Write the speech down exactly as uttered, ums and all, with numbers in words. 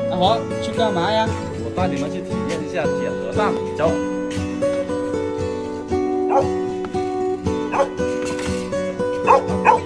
阿黄去干嘛呀？ 我带你们去体验一下捡鹅蛋，走。 好，好，好。